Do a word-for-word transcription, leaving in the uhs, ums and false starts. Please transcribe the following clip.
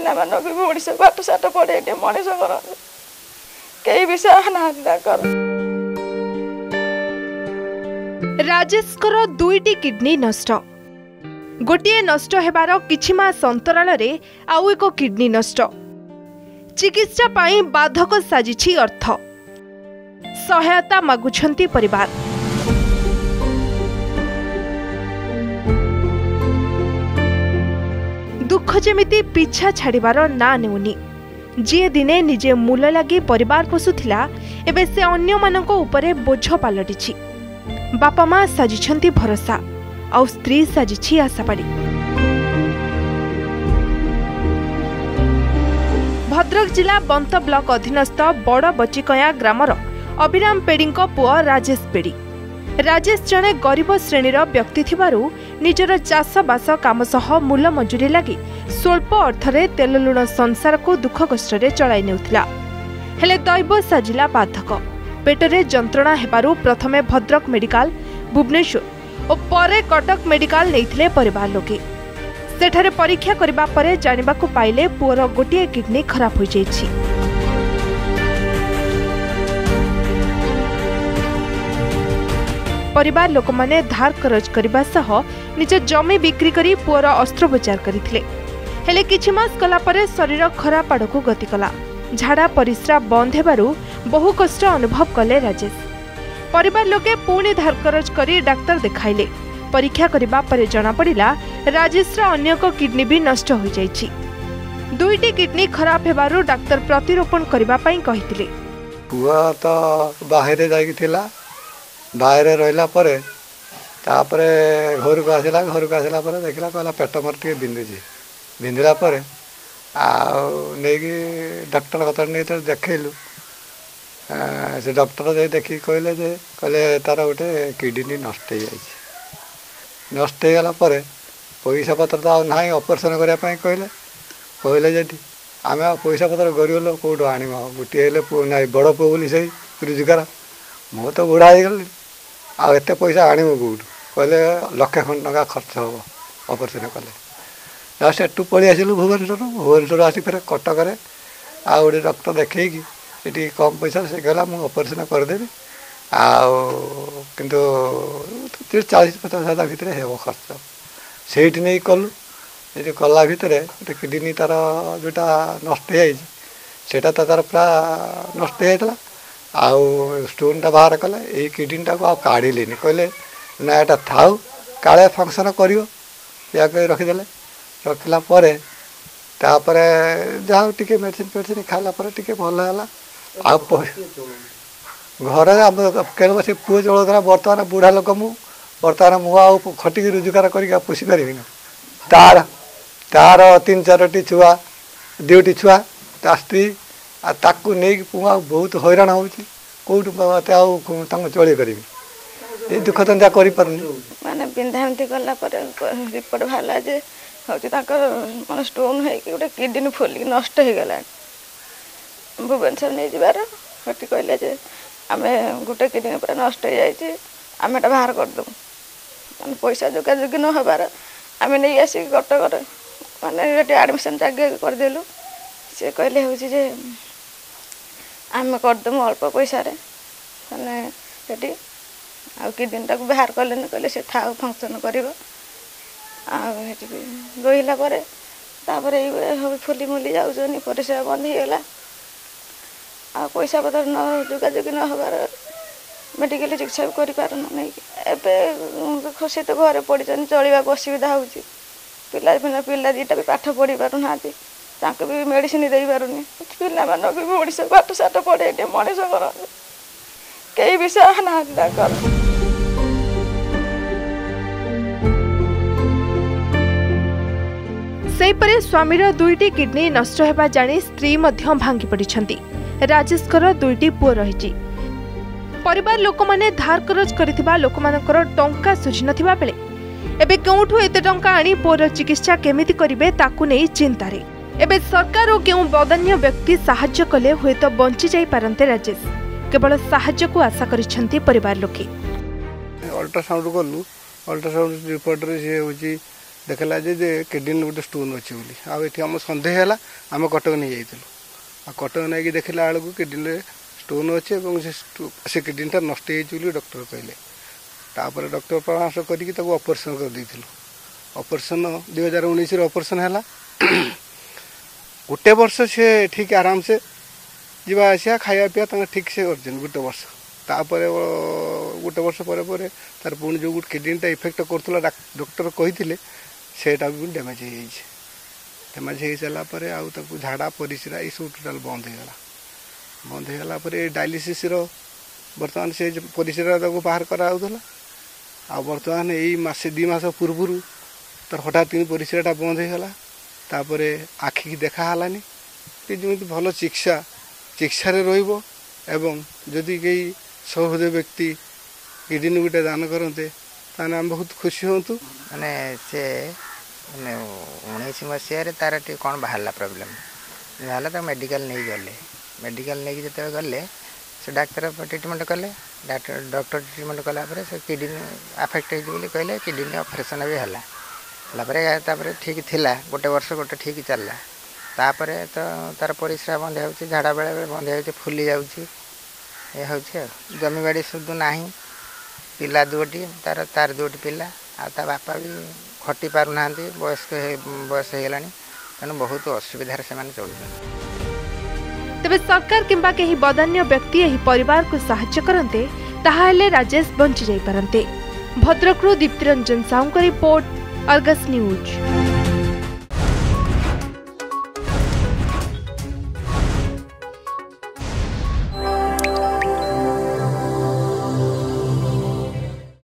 पिला मानक भी ओडिशा पाठ साठ पढ़े मनीष कर कई विषय ना राजेश कर दुईटी किडनी नष्ट गोटे नष्ट हेबार किछि मास अंतराल रे आउ एक किडनी नष्ट चिकित्सा पाई बाधक साजिछि अर्थ सहायता मागुछंती परिवार दुख जेमिति पिछा छाड़िबार ना नेउनी जी दिने निजे मूल लगी परिवार पोषुथिला एबे से अन्य मानको उपरे बोझ पालटिछि बापा माँ साजिछंती भरोसा आउ स्त्री साजिछि आशाबाड़ी भद्रक जिला बंत ब्लॉक अधीनस्थ बड़ बचिकया ग्रामर अभिराम पेड़ी पुआ राजेश पेड़ी राजेश जने गरीब श्रेणीर व्यक्ति थिबारु निजर चाष बास काम सह मूल मजूरी लगी स्वल्प अर्थरे तेल लुण संसार को दुख कष्ट चलाई नेउथिला हेले दैव साजिला बाधक पेटरे जंत्रणा हेबारु प्रथमे भद्रक मेडिकल भुवनेश्वर और परे कटक मेडिकल नैथिले परिवार लोके सेठारे परीक्षा करिबा परे जानिबाकु पाइले पुअर गोटिए किडनी खराब हो जाइछि परिवार लोक माने धार करज करिबा सह निज जमी बिक्री करी पुअर अस्त्रोपचार करिथिले हेले किछि मास कला परे शरीर खराब आड़कु गति कला झाड़ा परिश्रा बंद हेबारु बहु कष्ट अनुभव कले राजेश परिवार लोके पुणी धार करज करी डाक्टर देखाइले परीक्षा करिबा परे जना पड़िला राजेश रा अन्य को किडनी भी नष्ट हो जाइछि दुईटी किडनी खराब हेबारु डाक्टर प्रतिरोपण करिबा पई कहिथिले पुआ तो बाहर जाई थिला बाहर रहिला परे तापरे घर को आसिला घर को आसिला परे देखला कहला पेट मोर टिके बिंदुजी बिंदिला परे आ नेकी डॉक्टर कतर नै तो देखैलु से डॉक्टर जे देखि कहले जे कहले तार गोटे किडनी नष्ट हो जाइए नष्ट हो गला पैसा पत्र तो ना ऑपरेशन करने कहले कहले जे आम पैसा पत्र गरीब लोग कौटू आण गोटे ना बड़ पुओ बोली से रोजगार मु तो बुढ़ा हो गली आते पैसा आणव कौटू कहले लक्षे खंड टका खर्च हम ऑपरेशन कले लास्ट एटू पलि आसलु भुवनेश्वर भुवनेश्वर आसी फेर कटक आ गोटे डॉक्टर देखी ये कम पैसा से गला मुझे ऑपरेशन करदेवी आंतु चालीस पचास हजार भितर हे खर्च से नहीं कलु ये कला भितर गोटे किडनी तार जोटा नष्ट होटा तो तार पूरा नष्ट होता आउ स्टोन टा बाहर कले ये किडनी टाक आ काढ़िले कहले ना यहाँ थाऊ काले फंक्शन कर रखीदे रखला जहाँ टी मेडिसिन फेडिसिन खाला टी भल है आ घर केवल से पुओ चलता बर्तमान बुढ़ा लोक मु बर्तमान मुझे खटिक रोजगार कर पोषी पारि तार तार तीन चार छुआ दुईटी छुआ ता स्त्री ताकू नहीं पुआ बहुत हैरान होट चल करी ये दुख धंदा कर माने बिंधामती गला रिपोर्ट बाहर जे हूँ स्टोन हो किडनी फुलिक नष्ट हो गला भुवनेश्वर नहीं जबार हटी कहले जे आम गोटे किडनी पूरा नष्ट हो जाए आम एटा बाहर करदे मैंने पैसा जोगाजोगी न हबार आम नहीं आसिक कटक मानने आडमिशन जगह करदेलु सी कहले हूँ जे आम करदेमु अल्प पैसा माने ये आ किडनी टाक बाहर कले कहले से था फंक्शन कर रहीला फुली मुली जाऊँ परिश्रा बंद हो गला आ पैसा पतर न जोगाजोगी न हबार मेडिकल चिकित्सा भी करें नहीं खुशी तो घरे पड़ी चलवाक असुविधा हो पिला पिला दीटा भी पाठ पढ़ी पारना भी मेडिसिन दे पारुनी पिला मानक भी ओडिशा पाठ साठ पढ़े मनीष कर कई विषय ना सेपरे स्वामीर दुईटी किडनी नष्ट होगा जानी स्त्री मध्य भांगी पड़िछंती राजेश कर दुईटी पुओ रहिछि परिवार लोक माने धार करज करिथिबा लोक मानकर टंका सुझि नथिबा बेले एबे केउठु एते टंका आनी पुओर चिकित्सा केमिति करिवे ताकु नै चिंता रे एबे सरकार ओ केउ बदन्य व्यक्ति सहाय्य कले होय तो बंची जाई पारंते राजेश केवल सहाय्य को आशा करिछंती परिवार लोके अल्ट्रासाउंड गलु अल्ट्रासाउंड रिपोर्ट रे से होची देखला जे किडनी गोटे स्टोन अच्छे बोली आम आम सन्देह है आम कटक नहीं जाइलु आ कटक नहीं देखला बेलू किडनी स्टोन अच्छे से किडनीटा नष्ट हो डॉक्टर कहले तापर डॉक्टर परामर्श करके ऑपरेशन कर देथिलु ऑपरेशन दुई हजार उन्नीस ऑपरेशन है गोटे वर्ष से ठीक आराम से जीवा आसिया खाया पीया ठीक से कर गोटे वर्ष तापर गोटे वर्ष पर पर तार पुणी जो गोटे किडनीटा इफेक्ट करूला डॉक्टर कही सेटा भी डैमेज हो डैमेज हो सारापर आउ झाड़ा परिस्रा ये सब टोटाल बंद हो गला बंद हो गला पर डायलिसिस बर्तमान से परिस्रा बाहर कराला आ बर्तमान यही मसे दी मास पूर्व तर हठात कि परिस्राटा बंद हो गला तापर आखि की देखा हलानी जमी भल चिकित्सा चिकित्सा रहिबो एवं जदि कई सहृदय व्यक्ति किडनी गोटे दान करते ताने हम बहुत खुशी हूँ माने से माने उन्नीस मसीह तार टी कौन बाहर प्रोब्लेम बाहर तो मेडिकल नहीं गले मेडिकल नहीं जो गले से डाक्तर ट्रिटमेंट कले डॉक्टर डॉक्टर ट्रिटमेंट कलापर से किडनी आफेक्ट हो कहले किडनी ऑपरेशन भी है ठीक थिला गोटे वर्ष गोटे ठीक चलला तापर तो तार परिस्रा बंद हो झाड़ा बेले बेले बंद हो फुली जाऊँगी ये हूँ जमी बाड़ी सुधु ना पिला दुटी तार तार दुटी पिला आ बापा भी खटी पार ना बयस्क बयस हो गला तेणु बहुत असुविधार से चलुच्च तेबे सरकार किंबा केही बदान्य व्यक्ति एही परिवार को सहायता करते ताहाले राजेश बंची जाई पारंते। भद्रकरू दीप्तिरंजन साहू का रिपोर्ट, अर्गस न्यूज।